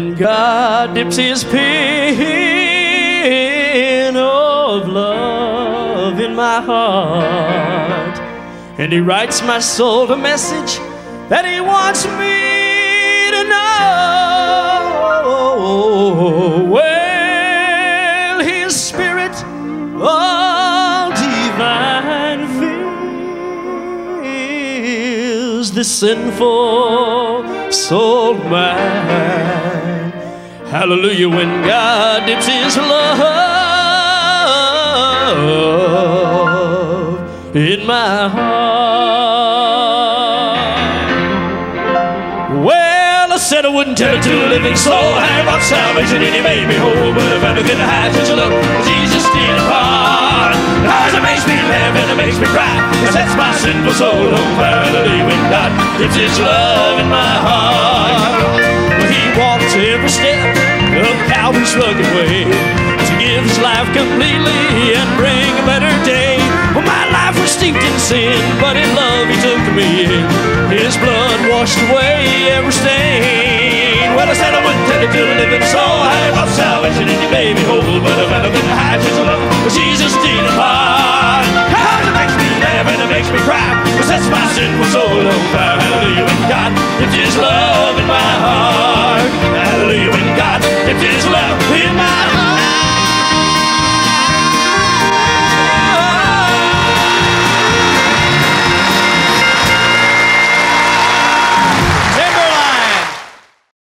when God dips his pen of love in my heart, and he writes my soul a message that he wants me to know. Well, his spirit all divine fills this sinful soul of mine. Hallelujah, when God dips his love in my heart. Well, I said I wouldn't tell it to a living soul how about salvation, and he made me whole. But if I could hide such a love, Jesus did apart. Cause it makes me laugh and it makes me cry. It sets my sinful soul on fire. Hallelujah, when God dips his love in my heart. He walks every step of Calvary's rugged way to give his life completely and bring a better day. Well, my life was steeped in sin, but in love he took me in. His blood washed away every stain. Well, I said I wouldn't tell it to a living soul how about salvation, and he made me whole. But if I couldn't hide his love, Jesus did apart. Cause it makes me laugh and it makes me cry. It sets my sinful soul on fire. Hallelujah, when God dipped his love in my heart. Hallelujah, when God dipped his love in my heart.